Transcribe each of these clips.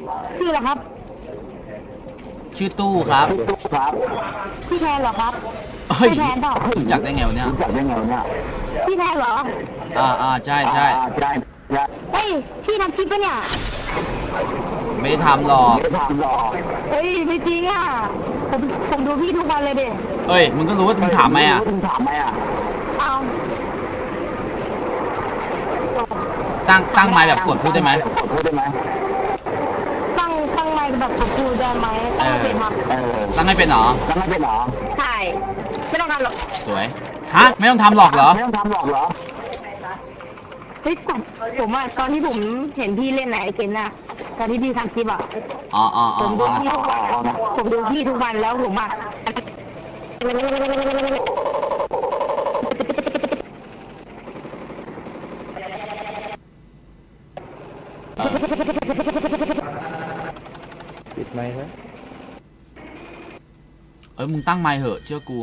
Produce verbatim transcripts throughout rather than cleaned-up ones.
ชื่ออะไรครับชื่อตู้ครับพี่แทนเหรอครับพี่แทนเปล่ารู้จักได้ไงวะเนี่ยรู้จักได้ไงวะเนี่ยพี่แทนเหรออ่าอ่าใช่ใช่ใช่เฮ้ยพี่ทำคลิปปะเนี่ยไม่ได้ทำหรอกไม่ทำหรอกเฮ้ยไม่จริงอ่ะผมผมดูพี่ทุกวันเลยเด็เอ้ยมึงก็รู้ว่ามึงถามไหมอ่ะมึงถามไหมอ่ะเอาตั้งตั้งไมค์แบบกดพูดได้ไหมกดพูดได้ไหมตั้งตั้งไมค์แบบกดพูดได้ไหมตั้งไม่เป็นครับตั้งไม่เป็นหรอตั้งไม่เป็นหรอใช่ไม่ต้องทำหรอกสวยฮะไม่ต้องทำหรอกเหรอไม่ต้องทำหรอกเหรอเฮ้ยผมอ่ะตอนที่ผมเห็นพี่เล่นไหนไอเกมน่ะตอนที่พี่ทำคลิปอ่ะอ๋ออ๋อผมดูพี่ทุกวันผมดูพี่ทุกวันแล้วผมอ่ะปิดไมค์ไหมเอ้ยมึงตั้งไมค์เหอะเชื่อกู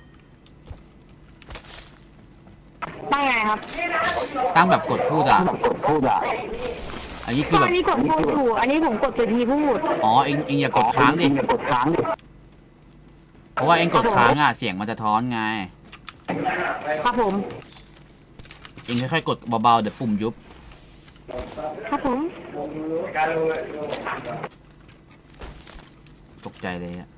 ตั้งไงครับตั้งแบบกดพูดอ่ะกดพูดอ่ะอันนี้คือแบบอันนี้กดพูดอยู่อันนี้ผมกดตัวทีพูดอ๋อเองเองอย่ากดค้างดิอย่ากดค้างดิเพราะว่าเองกดค้างอ่ะเสียงมันจะท้อนไงครับผมเองค่อยๆกดเบาๆเดี๋ยวปุ่มยุบครับผมตกใจเลยอะ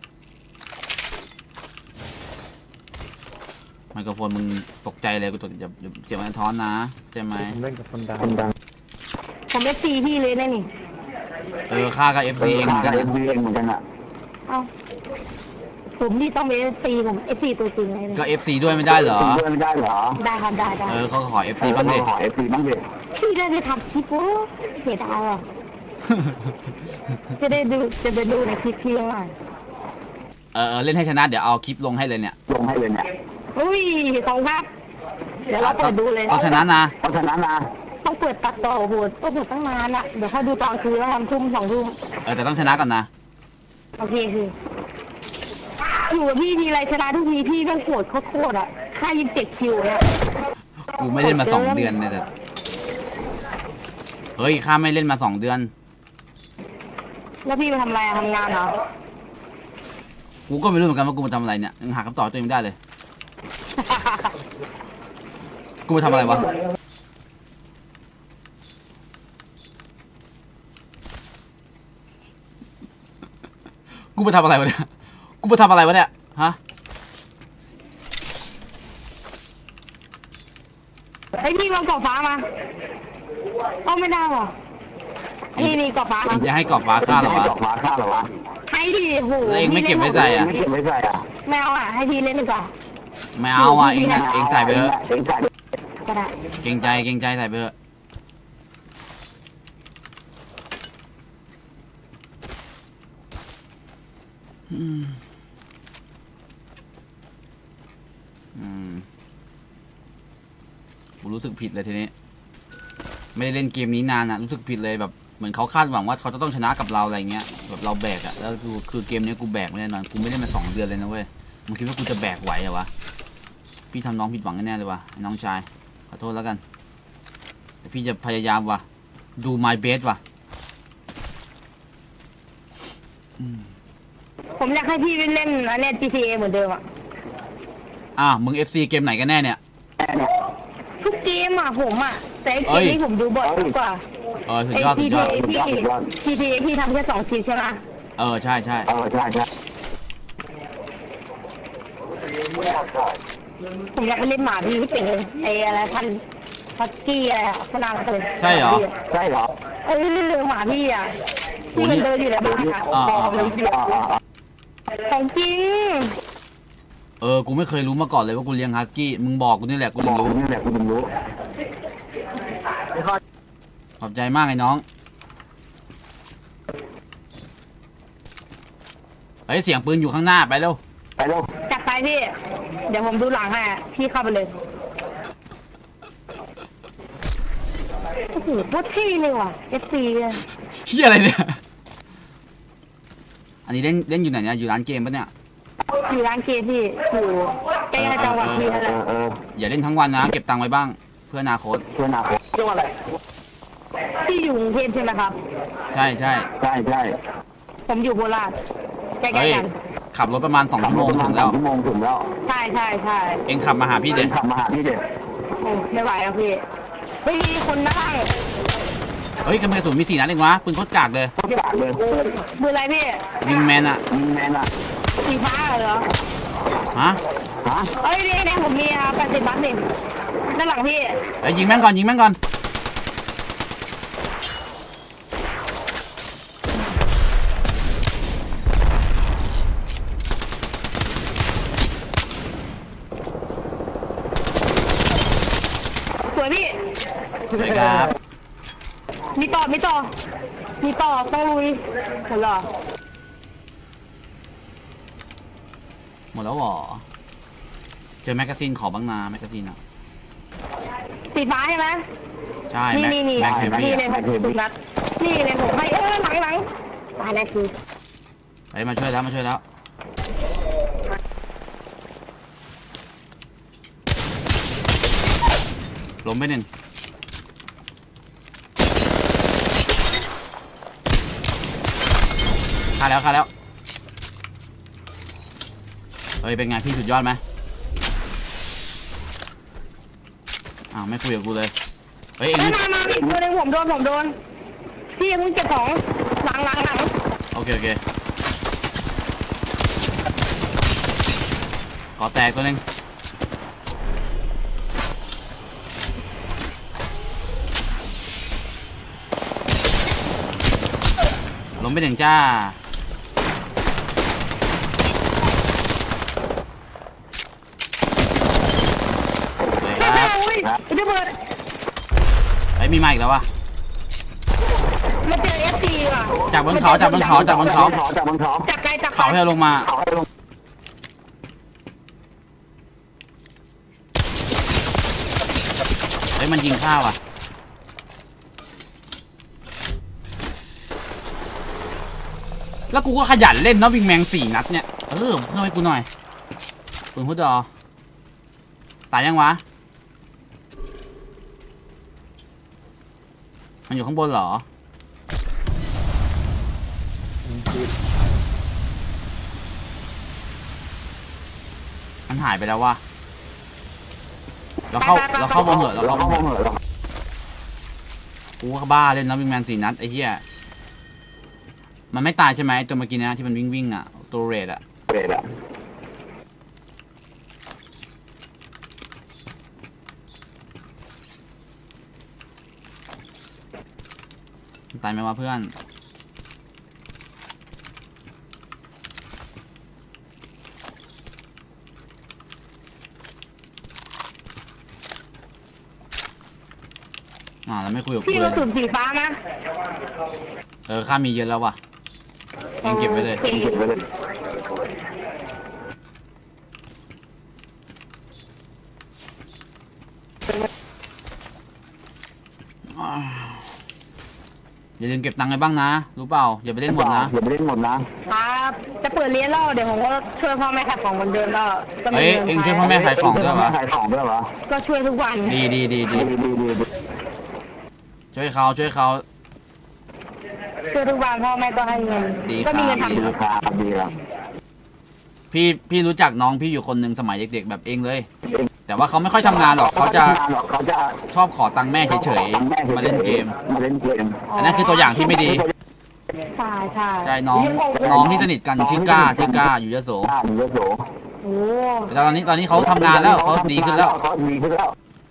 ไมโครโฟนมึงตกใจเลยกูตกอย่าเสียงมันท้อนนะใช่ไหมเล่นกับคนดังผมเอฟซีพี่เลยนะนี่เออค่ากับเอฟซีเองเหมือนกันเอฟซีเองเหมือนกันอะเอ้าผมนี่ต้องเป็นเอฟซีผมเอฟซีตัวจริงเลยก็เอฟซีด้วยไม่ได้เหรอไม่ได้เหรอได้ครับได้ได้เออเขาขอเอฟซีบ้างดิขอเอฟซีบ้างดิพี่ได้ไปทำคลิปโอ้เสียดายอ่ะจะได้ดูจะไปดูในคลิปพี่หน่อยเออเล่นให้ชนะเดี๋ยวเอาคลิปลงให้เลยเนี่ยลงให้เลยเนี่ยอุ้ยของครับเดี๋ยวเราเปิดดูเลยต้องชนะนะต้องชนะนะต้องเปิดตัดต่อโหดต้องเปิดตั้งนานอ่ะเดี๋ยวเขาดูตอนคืนแล้วทำทุ่มสองทุ่มเออแต่ต้องชนะก่อนนะโอเคคืออยู่กับพี่ทีไรชนะทุกทีพี่ก็โกรธโคตรอ่ะค่ายิงเจ็ดคิวเนี่ยกูไม่เล่นมาสองเดือนเลยแต่เฮ้ยข้าไม่เล่นมาสองเดือนแล้วพี่ไปทำอะไรทำงานเหรอกูก็ไม่รู้เหมือนกันว่ากูมาทำอะไรเนี่ยยังหาคำตอบตัวเองไม่ได้เลยกูมาทำอะไรวะกูมาทำอะไรวะเนี่ยกูมาทำอะไรวะเนี่ยฮะไอ้พี่ลองกรอบฟ้ามาเอาไม่ได้หรอนี่นี่กรอบฟ้าจะให้กรอบฟ้าฆ่าหรอวะกรอบฟ้าฆ่าหรอวะให้ดิโหเองไม่เก็บไว้ใส่อ่ะไม่เก็บไว้ใส่อ่ะไม่เอาอ่ะให้พี่เล่นดีกว่าไม่เอาอ่ะเองเองใส่ไปเถอะก็ได้เกรงใจเกรงใจใส่ไปเถอะอืมอืมกูรู้สึกผิดเลยทีนี้ไม่ได้เล่นเกมนี้นานอ่ะรู้สึกผิดเลยแบบเหมือนเขาคาดหวังว่าเขาจะต้องชนะกับเราอะไรเงี้ยแบบเราแบกอ่ะแล้วคือคือเกมนี้กูแบกไม่แน่นอนกูไม่ได้มาสองเดือนเลยนะเว้ยมึงคิดว่ากูจะแบกไหวเหรอวะพี่ทำน้องผิดหวังแน่เลยวะน้องชายขอโทษแล้วกันแต่พี่จะพยายามวะดู my best วะผมอยากให้พี่ไปเล่นอันนี้ จี ที เอ เหมือนเดิมอ่ะอ่ะมึง เอฟ ซี เกมไหนกันแน่เนี่ยทุกเกมอ่ะผมอ่ะแต่เกมนี้ผมดูบ่อยกว่าเออสุดยอดสุดยอดพี่ จี ที เอ พี่ทำแค่สองคลิปใช่ไหมเออใช่ใช่เออใช่ใช่ผมอยากไปเล่นหมาพี่ที่เป็นไอ้อะไรพันพัสกี้อะไรอ่ะพนังเลยใช่เหรอใช่เหรอเออหมาพี่อ่ะที่มันเดินอยู่ในบ้านอ่ะของจริงเออกูไม่เคยรู้มาก่อนเลยว่ากูเลี้ยงฮัสกี้มึงบอกกูนี่แหละกูถึงรู้นี่แหละกูถึงรู้ขอบใจมากไอ้น้องเฮ้ยเสียงปืนอยู่ข้างหน้าไปเร็วไปเร็วจัดไปพี่เดี๋ยวผมดูหลังให้พี่เข้าไปเลยโอ้โหโคตรเท่เลยว่ะ เอฟ ซี เลยเฮียอะไรเนี่ยอันนี้เล่นเล่นอยู่ไหนเนี่ยอยู่ร้านเกมปะเนี่ยอยู่ร้านเกมพี่อยู่ใกล้จังหวัดพี่นั่นแหละอย่าเล่นทั้งวันนะเก็บตังค์ไว้บ้างเพื่ออนาคตเพื่ออนาคตเรื่องอะไรพี่อยู่กรุงเทพใช่ไหมครับใช่ใช่ใช่ใช่ผมอยู่โคราชใกล้เฮ้ยๆกันขับรถประมาณสองชั่วโมงถึงแล้วชั่วโมงถึงแล้วใช่ใช่ใช่เองขับมาหาพี่เด็เดินขับมาหาพี่เด็ดโอ้ไม่ไหวแล้วพี่เฮ้ยมีคนนั่งเฮ้ยกระสุนมีสี่นัดเองวะปืนโคตรกากเลยพี่ด่าเลยมืออะไรพี่วิงแมนอะยิงแมนอ่ะสีฟ้าเหรอฮะฮะเอ้ยเนี่ยเนี่ยผมมีครับแปดสิบบัตรนี่ด้านหลังพี่เฮ้ยยิงแม่งก่อนยิงแม่งก่อนสวยพี่สวยครับมีต่อมีต่อมีต่อต้องลุยหมดเหรอหมดแล้วเหรอเจอแมกกาซีนขอบ้างนาแมกกาซีนอะสีฟ้าใช่ไหมใช่นี่แม็กนี่นี่แม็กเฮฟนี่วี่เลยผมถูกนัดนี่เลยผมให้เออหลังหลังตายแล้วคือเฮ้ยมาช่วยแล้วมาช่วยแล้วล้มไปหนึ่งฆ่าแล้วฆ่าแล้วเฮ้ยเป็นไงพี่สุดยอดไหมอ้าวไม่คุยกับกูเลยเฮ้ยเอ็งเอ้ยนี่มามาพี่ตัวหนึงผมโดนผมโดนพี่เพิ่งเก็บของหลังหลังหลังโอเคโอเคขอแตกตัวหนึ่งล้มไปหนึ่งจ้าสวยคไม่รัได้บอุ้ยระเบิดไอ้ยมีมาอีกแล้ววะมาเจอเอฟซีว่ะจากบนเขาจากบนเขาจากบนเขาจากบนเขาจากไกลจากไกลเขาให้เราลงมาเขาให้ลงเฮ้ยมันยิงข้าวอ่ะแล้วกูก็ขยันเล่นเนาะวิงแมงสี่นัดเนี่ยเออเพิ่มให้กูหน่อยปืนพุทธอตายยังวะมันอยู่ข้างบนเหรอมันหายไปแล้ววะเราเข้าเราเข้าวงเหอะเราเราเข้าวเข้าง วเหงอะเหอะกูก็บ้าเล่นแล้ววิงแมนสี่นัดไอ้เหี้ยมันไม่ตายใช่ไหมตัวเมื่อกี้นะที่มันวิ่งวิ่งอ่ะตัวเรดอ่ะเด็ดอ่ะตายไหมวะเพื่อนอ่าแล้วไม่คุยกับกูพี่เลกระยสุนสีฟ้านะเออข้ามีเยอะแล้วว่ะเองเก็บไว้เลยโอคเก็บไว้เลยอย่าลืมเก็บตังค์ไว้บ้างนะรู้เปล่าอย่าไปเล่นหมดนะอย่าไปเล่นหมดนะครับจะเปิดเรียนแล้วเดี๋ยวผมก็ช่วยพ่อแม่ขายของเหมือนเดิมแล้วก็มีเฮ้ยงินเอ็งใช้ช่วยพ่อแม่ขายของด้วยวะขายของด้วยวะก็ช่วยทุกวันดีดีดีดีดีดีดีดีช่วยเขาช่วยเขาช่วยทุกวันพ่อแม่ก็ให้เงินดีก็มีเงินครับทำดีครับดีครับพี่พี่รู้จักน้องพี่อยู่คนหนึ่งสมัยเด็กๆแบบเองเลย แต่ว่าเขาไม่ค่อยทำงานหรอกเขาจะเขาจะชอบขอตังค์แม่เฉยๆมาเล่นเกมมาเล่นเกมอันนั้นคือตัวอย่างที่ไม่ดีใช่ใช่ใช่น้องน้องที่สนิทกันชื่อก้าชื่อก้าอยู่ยโสก้าอยู่ยโสโอ้แต่ตอนนี้ตอนนี้เขาทำงานแล้วเขาดีขึ้นแล้วเขาดีขึ้นแล้ว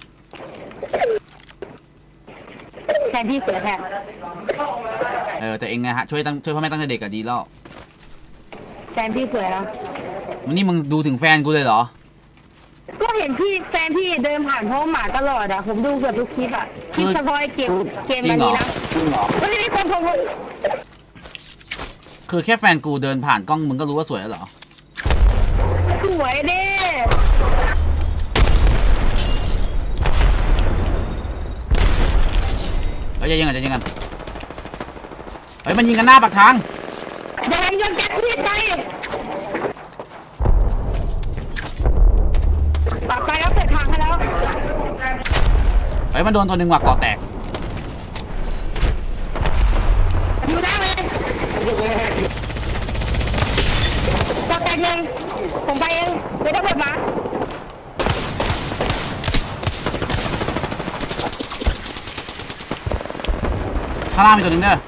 แทนที่เสือแทนเออแต่เองไงฮะช่วยตั้งช่วยพ่อแม่ตั้งแต่เด็กอะดีแล้วแทนที่เสือแล้ววันนี้มึงดูถึงแฟนกูเลยเหรอก็เห็นพี่แฟนพี่เดินผ่านพ่อหมาตลอดอ่ะผมดูเกือบทุกคลิปอ่ะคลิปเฉพาะไอ้เกมเกมจริอังนเหรอนี้นะจริงเหรอเฮ้ยนี่คนผมคือแค่แฟนกูเดินผ่านกล้องมึงก็รู้ว่าสวยแล้วเหรอสวยเด้เฮ้ยจะยิงกันจะยิงกันเฮ้ยมันยิงกันหน้าปากทางยังไงยังแกพี่ไปปากไปแล้วเปิดทางให้แล้วเฮ้ยมันโดนตัวหนึ่งว่ะก่อแตกผมไปเองไม่ได้เปิดมาข้างล่างมีตัวหนึงเด้อ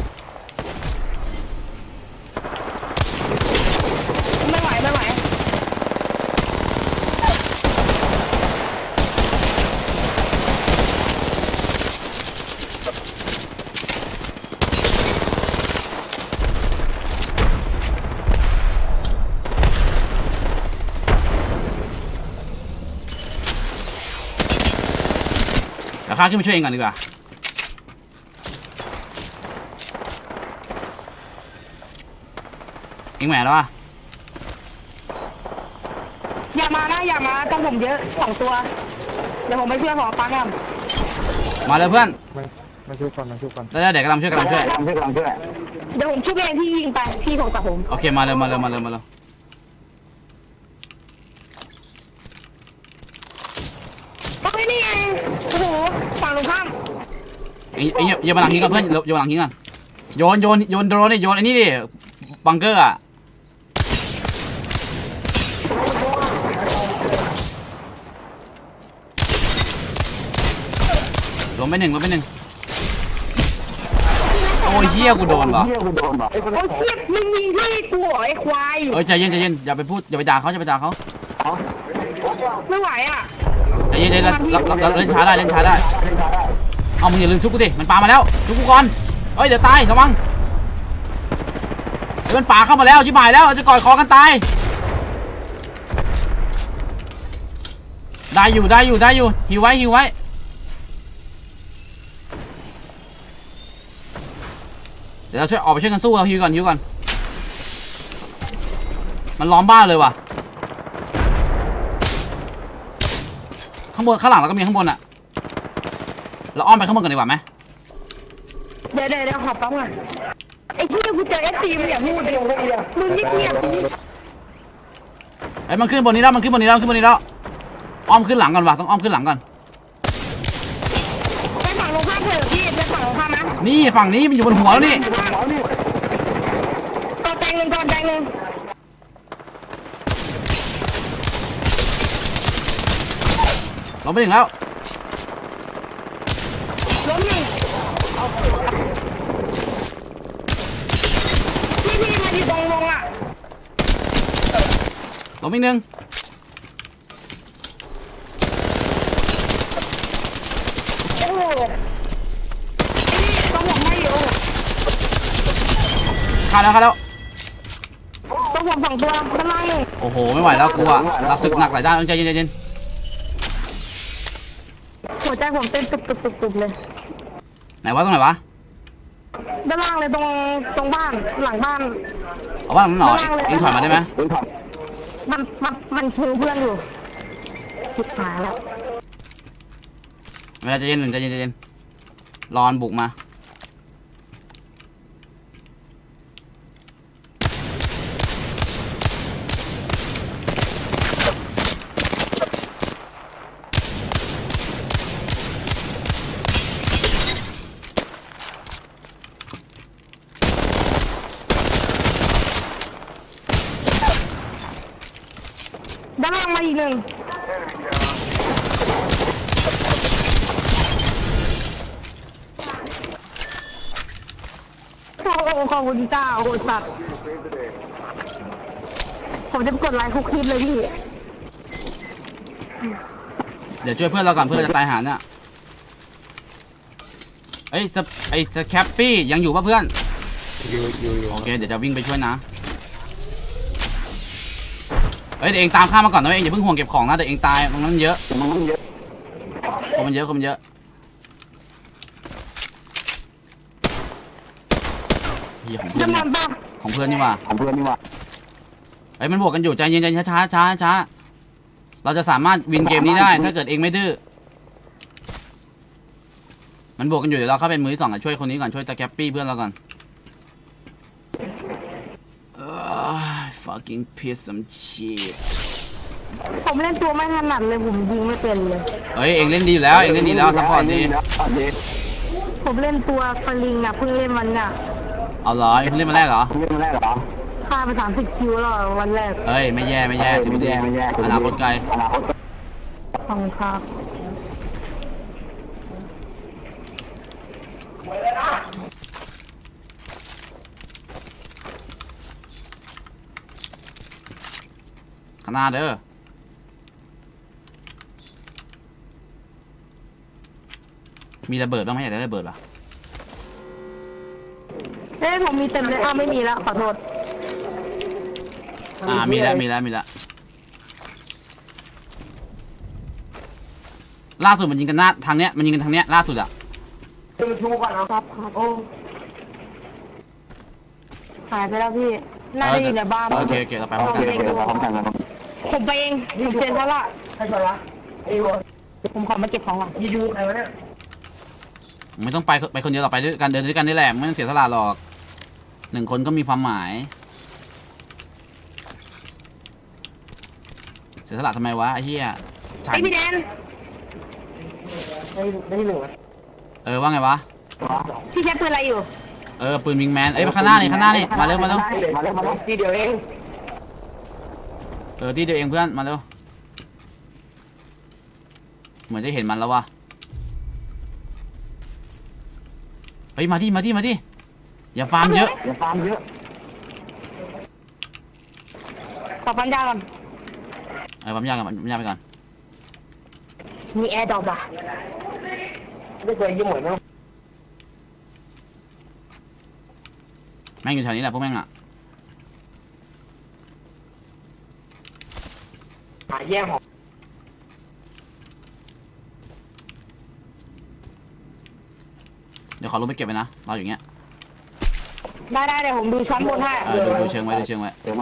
ไม่ไหวไม่ไหวเดี๋ยวข้าขึ้นมาช่วยเองก่อนดีกว่าเองแหวนแล้ววะอย่ามานะอย่ามาต้องผมเยอะสองตัวเดี๋ยวผมไปช่วยหอปังอ่ะมาเลยเพื่อนมามาช่วยก่อนมาช่วยก่อนได้ๆเดี๋ยวกำลังช่วยกำลังช่วยกำลังช่วยกำลังช่วยเดี๋ยวผมช่วยเองที่ยิงไปพี่ของกับผมโอเคมาเลยมาเลยมาเลยมาเลยก็ไม่นี่เองโอ้โหฝั่งตรงข้ามเอ้ยเอ้ยโยนมาหลังหินก่อนเพื่อนโยนมาหลังหินก่อนโยนโยนโยนโดรนดิโยนไอ้นี่ดิบังเกอร์อะลงไปหนึ่งลงไปหนึ่งโอ้ยเฮียกูโดนป่ะเฮียกูโดนป่ะโอ้ยเทียบมึงยิงที่กูเหรอไอ้ควายเอ้ยใจเย็นใจเย็นอย่าไปพูดอย่าไปด่าเขาอย่าไปด่าเขาไม่ไหวอ่ะใจเย็นใจเย็นเราเราเราเล่นช้าได้เล่นช้าได้เอามึงอย่าลืมชุบกูดิมันปามาแล้วชุบกูก่อนเฮ้ยเดี๋ยวตายระวังเดี๋ยวมันป่าเข้ามาแล้วชิบหายแล้วจะก่อยคอกันตายได้อยู่ได้อยู่ได้อยู่หิวไว้หิวไว้เดี๋ยวเราช่วยออกไปช่วยกันสู้เราหิวก่อนหิวก่อนมันล้อมบ้านเลยว่ะข้างบนข้างหลังเราก็มีข้างบนอะเราอ้อมไปข้างบนกันดีกว่าไหมเดี๋ยวเดี๋ยวเดี๋ยวขอปั๊มก่อนไอ้ที่กูเจอเอฟซีมึงอย่าพูดเดียวเลยมึงเงียบๆดิไอ้ยมันขึ้นบนนี้แล้วมันขึ้นบนนี้แล้วมันขึ้นบนนี้แล้วอ้อมขึ้นหลังก่อนว่ะต้องอ้อมขึ้นหลังก่อนไปฝั่งตรงข้ามเถอะพี่ไปฝั่งตรงข้ามนะนี่ฝั่งนี้มันอยู่บนหัวแล้วนี่ก่อนแตงหนึ่งก่อนแตงหนึ่งลงไปถึงแล้วล้มหนึ่งพี่พี่มาอยู่ตรงลงอ่ะลงอีกหนึ่งโอ้โหต้องผมไม่อยู่ฆ่าแล้วฆ่าแล้วต้องผมสองตัวข้างล่างหนึ่งโอ้โหไม่ไหวแล้วกูอะรับศึกหนักหลายด้านใจเย็นใจเย็นหัวใจผมเต้นตุบตุบตุบตุบเลยไหนวะตรงไหนวะด้านล่างเลยตรงตรงบ้านหลังบ้านเอาว่ามันหน่อยเองถอยมาได้ไหมเฮ้ยครับมันมันมันชูเพื่อนอยู่ผิดหายแล้วเวลาใจเย็นหนึ่งใจเย็นใจเย็นรอนบุกมาด้านล่างมาอีกหนึ่งโอ้โหขอบคุณเจ้าโหดสัตว์ผมจะกดไลค์คุกคลิปเลยพี่เดี๋ยวช่วยเพื่อนเราก่อนเพื่อนเราจะตายหาเนี่ยเอ้ยสไอ้สแคปปี้ยังอยู่ป่ะเพื่อนอยู่อยู่อยู่โอเคเดี๋ยวจะวิ่งไปช่วยนะเอ้ยเดี๋ยวเองตามข้ามาก่อนนะเองอย่าเพิ่งห่วงเก็บของนะเดี๋ยวเองตายตรงนั้นเยอะมันต้องเยอะคนมันเยอะคนมันเยอะเฮียของเพื่อนน้ำเนี่มัยนบ้าของเพื่อนนี่ว่าของเพื่อนนี่ว่ะเอ้ยมันบวกกันอยู่ใจเย็นใจช้าช้าช้าช้าเราจะสามารถวินเกมนี้ได้ถ้าเกิดเองไม่ดื้อมันบวกกันอยู่เดี๋ยวเราเข้าเป็นมือที่สองอ่ะช่วยคนนี้ก่อนช่วยตะแคปปี้เพื่อนเราก่อนเอ้ย fucking piece of shit ผมเล่นตัวไม่ถนัดเลยผมยิงไม่เป็นเลยเอ้ยเองเล่นดีอยู่แล้วเองเล่นดีแล้วซัพพอร์ตดีผมเล่นตัวปลิงอ่ะเพิ่งเล่นวันน่ะเอาเหรอเองเพิ่งเล่นมาแรกเหรอเล่นมาแรกเหรอฆ่าไปสามสิบคิวแล้ววันแรกเอ้ยไม่แย่ไม่แย่ถือว่าดีไม่แย่อนาคตไกลอนาคตขอบคุณครับข้างหน้าเด้อมีระเบิดบ้างไหมอยากได้ระเบิดเหรอเอ้ยผมมีเต็มเลยอ้าวไม่มีแล้วขอโทษอ่ามีแล้วมีแล้วมีแล้วล่าสุดมันยิงกันหน้าทางเนี้ยมันยิงกันทางเนี้ยล่าสุดอะคือชูก่อนนะครับครับโอ้หายไปแล้วพี่น่าจะอยู่ในบ้านโอเคโอเคเราไปพร้อมโอกันเคโอเคพร้อมกันครับผมไปเองผมเซ็นซะละใครสละผมขอมาเก็บของก่อนยูใครวะเนี่ยไม่ต้องไปไปคนเดียวเราไปด้วยกันเดินด้วยกันนี่แหละไม่ต้องเสียสละหรอกหนึ่งคนก็มีความหมายเสียสละทำไมวะไอ้เหี้ยไอพี่แดนได้ได้หนึ่งเออว่าไงวะพี่ใช้ปืนอะไรอยู่เออปืนวิงแมนเอ้ยข้างหน้านี่ข้างหน้านี่มาเร็วมาเร็วมาเร็วมาเร็วทีเดียวเองเออที่เดียวเองเพื่อนมาเร็วเหมือนจะเห็นมันแล้ววะเฮ้ยมาดิมาดิมาดิอย่าฟาร์มเยอะอย่าฟาร์มเยอะขอปัญญาก่อนเออปั๊มยากันปั๊มยาไปก่อนมีแอร์ดรอปอ่ะไม่เคยยิ้มเหมือนเนาะแม่งอยู่แถวนี้แหละพวกแม่งอ่ะหาแย่งของเดี๋ยวขอลงไปเก็บไปนะรออย่างเงี้ยได้ได้เดี๋ยวผมดูชั้นบนให้เออดูดูเชิงไว้ดูเชิงไว้เดี๋ยวมา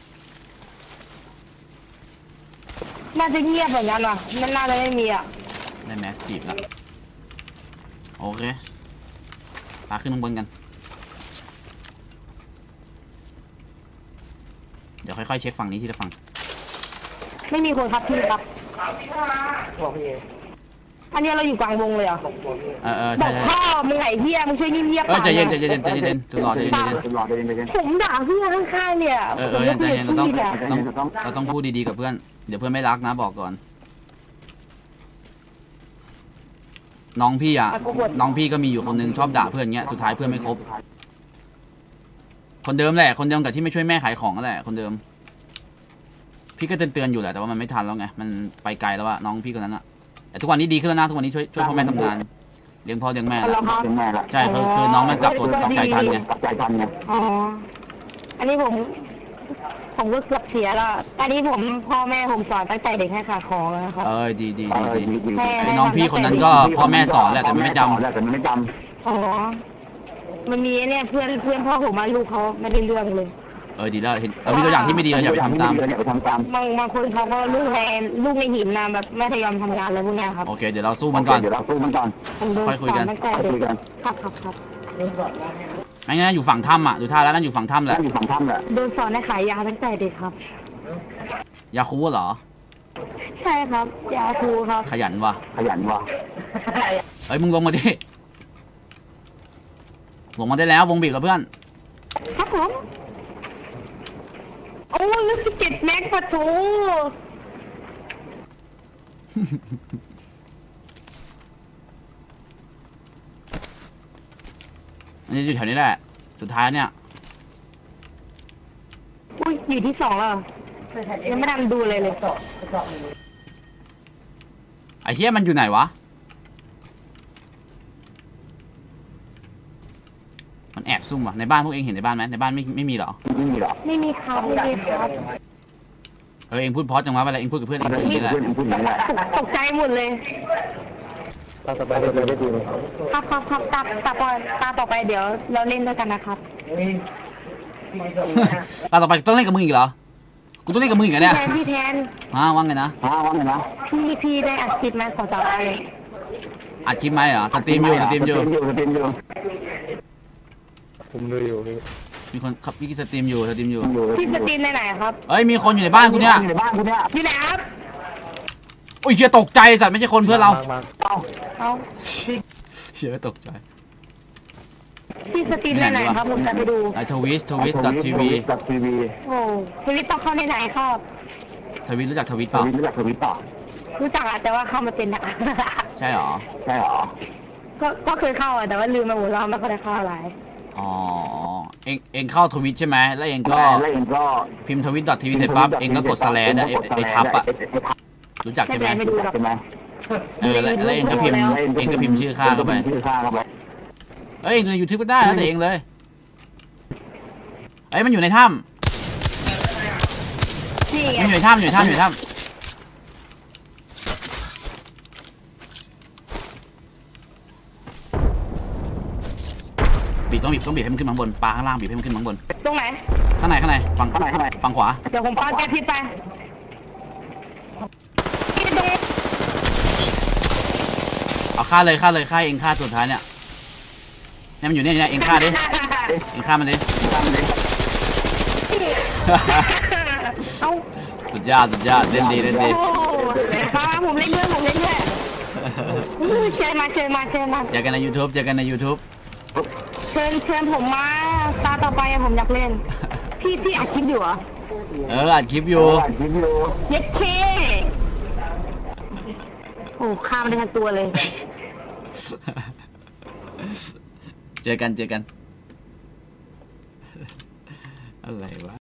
น่าจะเงียบแบบนั้นว่ะมันน่าจะไม่มีอ่ะได้แมสจีบแล้วโอเคพาขึ้นข้างบนกันเดี๋ยวค่อยๆเช็คฝั่งนี้ทีละฝั่งไม่มีคนครับพี่ครับบอกพี่เออันนี้เราอยู่กลางวงเลยอ่ะเออเออบอใช่กใช่พ่อมึงไอ้เหี้ยมึงช่วยเงียบๆเออใจเย็นใจปากเย็นใจเย็นใจเย็นสุดหล่อใจเย็นใจเย็นตลอดเลยเลยผมด่าเพื่อนข้างๆเนี่ยเออเออใจเย็นเราต้องต้องเราต้องพูดดีๆกับเพื่อนเดี๋ยวเพื่อนไม่รักนะบอกก่อนน้องพี่อ่ะน้องพี่ก็มีอยู่คนนึงชอบด่าเพื่อนเงี้ยสุดท้ายเพื่อนไม่คบคนเดิมแหละคนเดิมกับที่ไม่ช่วยแม่ขายของนั่นแหละคนเดิมพี่ก็เตือนๆอยู่แหละแต่ว่ามันไม่ทันแล้วไงมันไปไกลแล้วอะน้องพี่คนนั้นอะแต่ทุกวันนี้ดีขึ้นแล้วนะทุกวันนี้ช่วยช่วยพ่อแม่ทำงานเลี้ยงพ่อเลี้ยงแม่เอาแล้วละครับเป็นแม่ละใช่คือคือน้องมันกลับตัวกลับใจทันไงกลับใจทันไงอ๋ออันนี้ผม ผมก็เกือบเสียแล้วอันนี้ผมพ่อแม่ผมสอนตั้งแต่เด็กให้ขายของแล้วนะครับเออดีดีเอดีอดีดีดีไอ้น้องพี่คนนั้นก็พ่อแม่สอนแหละแต่ไม่จำแต่ไม่จอ๋อมันมีเนี่ยเพื่อนเพื่อนพ่อผมมาลูกเขาไม่ได้เรื่องเลยเออดีแล้วเห็นเรามีตัวอย่างที่ไม่ดีเราอย่าไปทำตามอย่าไปทำตามบางบางคนเขาก็ลูกในลูกในหินนะแบบไม่ทยอมทำงานอะไรพวกเนี้ยครับโอเคเดี๋ยวเราสู้มันก่อนเดี๋ยวเราสู้มันก่อนผมโดนค่อยคุยกันสตั้งแต่ค่อยเด็คุยกกันครับครับครับไม่งั้นอยู่ฝั่งถ้ำอ่ะดูท่าแล้วนั่นอยู่ฝั่งถ้ำแหนั่ละนอยู่ฝั่งถ้ำแหละโดนสอนให้ขายยาตั้งแต่เด็กครับยาคูเหรอใช่ครับยาคูครับขยันว่ะขยันว่ะเฮ้ยมึงลงมาดิลงมาได้แล้ววงบีบแล้วเพื่อนครับผมโอ้ยสิบเจ็ดแม็กซ์ปะโถอันนี้อยู่แถวนี้แหละสุดท้ายเนี่ยอุ้ยอยู่ที่สองแล้วยังไม่ทันดูเลยเลยไอ้เหี้ยมันอยู่ไหนวะมันแอบซุ่มว่ะในบ้านพวกเองเห็นในบ้านไหมในบ้านไม่ไม่มีเหรอไม่มีหรอกไม่มีครับไม่มีครับเออเองพูดเพราะจังวะเวลาเองพูดกับเพื่อนเองพูดอย่างนี้แหละเพื่อนพูดอย่างนี้แหละตกใจหมดเลยตาสบายเลยได้ดีเลยครับครับครับตาตาต่อตาต่อไปเดี๋ยวเราเล่นด้วยกันนะครับตาต่อไปต้องเล่นกับมึงอีกเหรอกูต้องเล่นกับมึงอีกเหรอเนี่ยแทนพี่แทนฮะว่าไงนะอ้าวว่าไงนะพี่พี่ได้อัดคลิปไหมขอจับอะไรอัดคลิปไหมเหรอสตรีมอยู่สตรีมอยู่สตรีมอยู่สตรีมอยู่ผมดูอยู่พี่มีคนขับพี่สตรีมอยู่สตรีมอยู่พี่สตรีมในไหนครับเอ้ยมีคนอยู่ในบ้านกูเนี่ยอยู่ในบ้านกูเนี่ยที่ไหนครับโอ้ยเชี่ยตกใจสัตว์ไม่ใช่คนเพื่อนเรามามาเอ้าเอาเชี่ยตกใจที่สตรีมในไหนครับผมจะไปดูไอทวิสทวิสดอททีวีดอททีวีโอ้ทวิตต้องเข้าในไหนครับทวิสรู้จักทวิสทเปล่าวิตรู้จักทวิตต่อรู้จักอะแต่ว่าเข้ามาเป็นอะใช่หรอใช่หรอก็ก็เคยเข้าอะแต่ว่าลืมไปหมดแล้วไม่ค่อยได้เข้าอะไรอ๋อเองเองเข้าทวิตใช่ไหมแล้วเองก็แล้วเองก็พิมพ์ทวิตดอททีวีเสร็จปั๊บเองก็กดสแลนนะไอไอทับอะรู้จักไม่ใช่เป็ไหมนไรไม่ดูหรอกใช่ไหมเออแล้วแล้วเองก็พิมพ์เองก็พิมพ์ชื่อข้าเข้าไปชื่อข้าเข้าไปเอ้ยในยูทูบก็ได้แล้วแต่เองเลยเอ้ยมันอยู่ในถ้ำนี่ไงมันอยู่ในถ้ำอยู่ในถ้ำอยู่ในถ้ำบีบต้องบีบต้องบีบให้มันขึ้นมาข้างบนปลาข้างล่างบีบให้มันขึ้นมาข้างบนตรงไหนข้างในข้างในฝั่งข้างในข้างในฝั่งขวาเดี๋ยวผมปาแก๊สพิษไปที่ตรงนี้เอาฆ่าเลยฆ่าเลยฆ่าเองฆ่าสุดท้ายเนี่ยเนี่ยมันอยู่เนี่ยเนี่ยเองฆ่าดิเองฆ่ามันดิเอ้าสุดยอดสุดยอดเล่นดีเล่นดีโอ้มาผมเล่นด้วยผมเล่นด้วยเชิญมาเชิญมาเชิญมาเจอกันใน YouTube เจอกันใน YouTube เชิญเชิญผมมาตาต่อไปผมอยากเล่น พี่พี่อัดคลิปอยู่เหรอเอออัดคลิปอยู่อ่านคลิปอยู่เย็ดเคโอ้ข้ามได้ทั้งตัวเลยเจอกันเจอกันอะไรวะ